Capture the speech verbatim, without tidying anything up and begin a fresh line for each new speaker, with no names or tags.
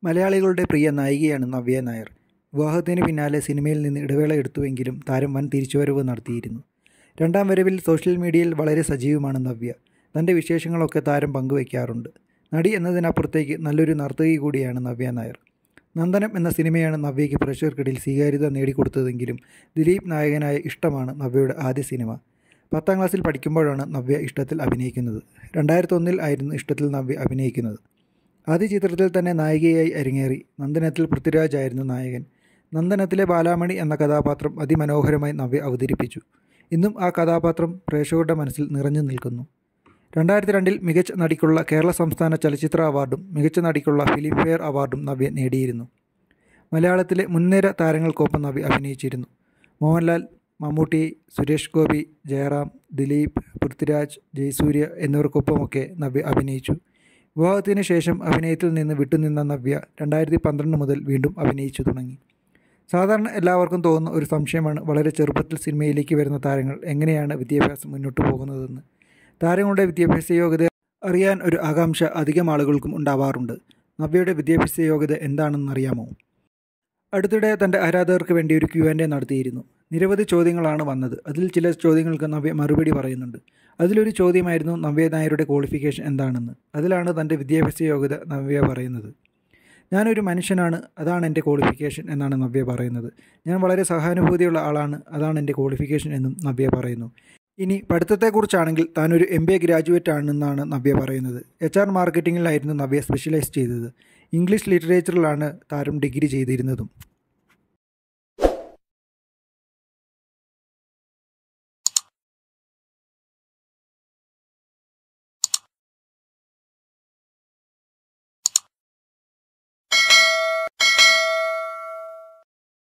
മലയാളികളുടെ പ്രിയ നായികയാണ് നവ്യ നായർ. വിവാഹത്തിന് പിന്നാലെ സിനിമയിൽ നിന്ന് ഇടവേള എടുത്തുവെങ്കിലും താരം വൻ തിരിച്ചുവരവ് നടത്തിയിരുന്നു. രണ്ടാം വരവിൽ സോഷ്യൽ മീഡിയയിൽ വളരെ സജീവമാണ് നവ്യ. തൻ്റെ വിശേഷങ്ങളൊക്കെ താരം പങ്കുവയ്ക്കാറുണ്ട്. നടി എന്നതിനപ്പുറത്തേക്ക് നല്ലൊരു നർത്തകി കൂടിയാണ് നവ്യ നായർ. നന്ദനം എന്ന സിനിമയാണ് നവ്യയ്ക്ക് പ്രേക്ഷകർക്കിടയിൽ സ്വീകാര്യത നേടിക്കൊടുത്തതെങ്കിലും ദിലീപ് നായകനായ ഇഷ്ടമാണ് നവ്യയുടെ ആദ്യ സിനിമ. പത്താം ക്ലാസ്സിൽ പഠിക്കുമ്പോഴാണ് നവ്യ ഇഷ്ടത്തിൽ അഭിനയിക്കുന്നത്. രണ്ടായിരത്തൊന്നിൽ ആയിരുന്നു ഇഷ്ടത്തിൽ നവ്യ അഭിനയിക്കുന്നത്. ആദ്യ ചിത്രത്തിൽ തന്നെ നായികയായി അരങ്ങേറി. നന്ദനത്തിൽ പൃഥ്വിരാജ് ആയിരുന്നു നായകൻ. നന്ദനത്തിലെ ബാലാമണി എന്ന കഥാപാത്രം അതിമനോഹരമായി നവ്യ അവതരിപ്പിച്ചു. ഇന്നും ആ കഥാപാത്രം പ്രേക്ഷകരുടെ മനസ്സിൽ നിറഞ്ഞു നിൽക്കുന്നു. രണ്ടായിരത്തി രണ്ടിൽ മികച്ച നടിക്കുള്ള കേരള സംസ്ഥാന ചലച്ചിത്ര അവാർഡും മികച്ച നടിക്കുള്ള ഫിലിം ഫെയർ അവാർഡും നവ്യ നേടിയിരുന്നു. മലയാളത്തിലെ മുൻനിര താരങ്ങൾക്കൊപ്പം നവ്യ അഭിനയിച്ചിരുന്നു. മോഹൻലാൽ, മമ്മൂട്ടി, സുരേഷ് ഗോപി, ജയറാം, ദിലീപ്, പൃഥ്വിരാജ്, ജയസൂര്യ എന്നിവർക്കൊപ്പമൊക്കെ നവ്യ അഭിനയിച്ചു. വിവാഹത്തിന് ശേഷം അഭിനയത്തിൽ നിന്ന് വിട്ടുനിന്ന നവ്യ രണ്ടായിരത്തി പന്ത്രണ്ട് മുതൽ വീണ്ടും അഭിനയിച്ചു തുടങ്ങി. സാധാരണ എല്ലാവർക്കും തോന്നുന്ന ഒരു സംശയമാണ് വളരെ ചെറുപ്പത്തിൽ സിനിമയിലേക്ക് വരുന്ന താരങ്ങൾ എങ്ങനെയാണ് വിദ്യാഭ്യാസം മുന്നോട്ട് പോകുന്നതെന്ന്. താരങ്ങളുടെ വിദ്യാഭ്യാസ യോഗ്യത അറിയാൻ ഒരു ആകാംക്ഷ അധികം ആളുകൾക്കും ഉണ്ടാവാറുണ്ട്. നവ്യയുടെ വിദ്യാഭ്യാസ യോഗ്യത എന്താണെന്നറിയാമോ? അടുത്തിടെ തൻ്റെ ആരാധകർക്ക് വേണ്ടി ഒരു ക്യു ആൻഡ് എ നടത്തിയിരുന്നു. നിരവധി ചോദ്യങ്ങളാണ് വന്നത്. അതിൽ ചില ചോദ്യങ്ങൾക്ക് നവ്യ മറുപടി പറയുന്നുണ്ട്. അതിലൊരു ചോദ്യമായിരുന്നു നവ്യ നായരുടെ ക്വാളിഫിക്കേഷൻ എന്താണെന്ന്. അതിലാണ് തൻ്റെ വിദ്യാഭ്യാസ യോഗ്യത നവ്യ പറയുന്നത്. ഞാനൊരു മനുഷ്യനാണ്, അതാണ് എൻ്റെ ക്വാളിഫിക്കേഷൻ എന്നാണ് നവ്യ പറയുന്നത്. ഞാൻ വളരെ സഹാനുഭൂതിയുള്ള ആളാണ്, അതാണ് എൻ്റെ ക്വാളിഫിക്കേഷൻ എന്നും നവ്യ പറയുന്നു. ഇനി പഠിത്തത്തെക്കുറിച്ചാണെങ്കിൽ താനൊരു എം ബി എ ഗ്രാജുവേറ്റ് ആണെന്നാണ് നവ്യ പറയുന്നത്. എച്ച് ആർ മാർക്കറ്റിങ്ങിലായിരുന്നു നവ്യ സ്പെഷ്യലൈസ് ചെയ്തത്. ഇംഗ്ലീഷ് ലിറ്ററേച്ചറിലാണ് താരം ഡിഗ്രി ചെയ്തിരുന്നതും.